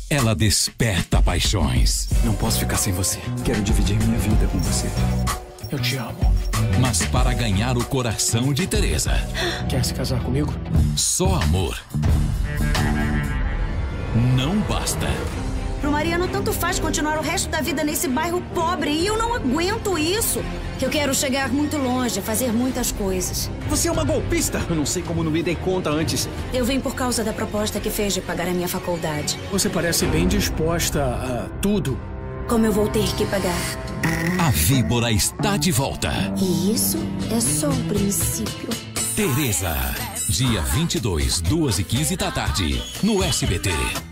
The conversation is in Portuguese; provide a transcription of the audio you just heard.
ela desperta paixões. Não posso ficar sem você. Quero dividir minha vida com você. Eu te amo. Mas para ganhar o coração de Teresa... Quer se casar comigo? Só amor não basta. Pro Mariano tanto faz continuar o resto da vida nesse bairro pobre e eu não aguento isso. Eu quero chegar muito longe, fazer muitas coisas. Você é uma golpista! Eu não sei como não me dei conta antes. Eu vim por causa da proposta que fez de pagar a minha faculdade. Você parece bem disposta a tudo. Como eu vou ter que pagar? A víbora está de volta. E isso é só o princípio. Teresa, dia 22, 2h15 da tarde, no SBT.